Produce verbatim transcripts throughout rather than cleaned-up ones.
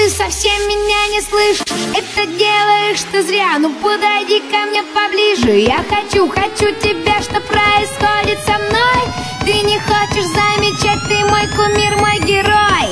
ты совсем меня не слышишь, это делаешь ты зря. Ну подойди ко мне поближе, я хочу, хочу тебя. Что происходит со мной? Ты не хочешь замечать, ты мой кумир, мой герой.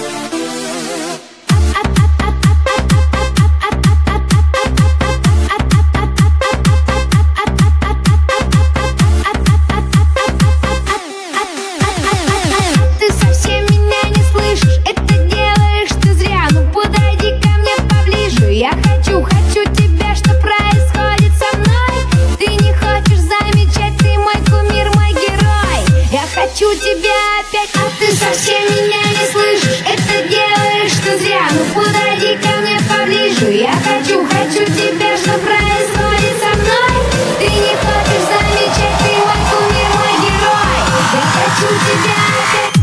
Ты совсем меня не слышишь, это делаешь ты зря. Ну подойди ко мне поближе, я хочу, хочу тебя. Что происходит со мной? Ты не хочешь замечать, ты мой кумир, мой герой. Я хочу тебя опять, а ты совсем меня не слышишь, это делаешь ты зря. Ну подойди ко мне поближе, я хочу, хочу тебя. Что происходит со мной? Ты не хочешь замечать, ты мой кумир, мой герой. Я хочу тебя опять.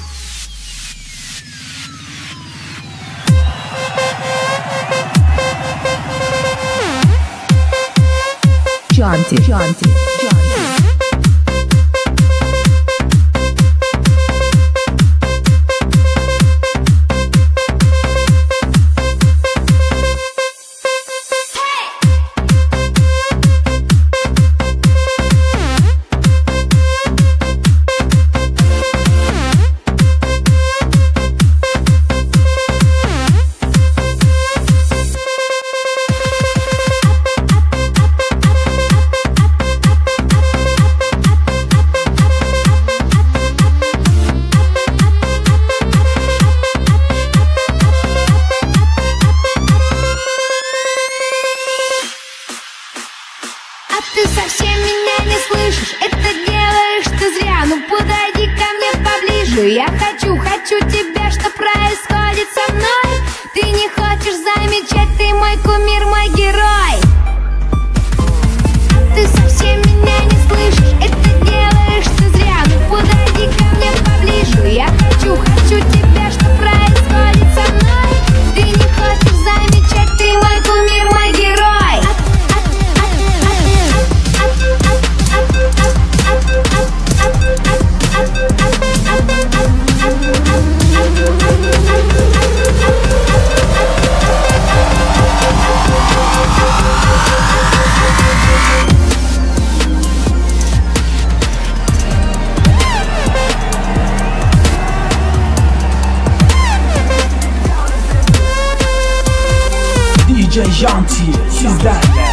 Джонти, Джонти, Джонти. Ты совсем меня не слышишь, это делаешь ты зря. Ну подойди ко мне поближе, я хочу, хочу тебя. Что происходит со мной? Ты не хочешь замечать, ты мой кумир, мой герой. Ты совсем меня не слышишь, это делаешь ты зря. Ну подойди ко мне поближе, я хочу, хочу тебя. Что происходит со мной? Ты не хочешь замечать, ты мой кумир, мой герой. ди джей Janty, sizlerle.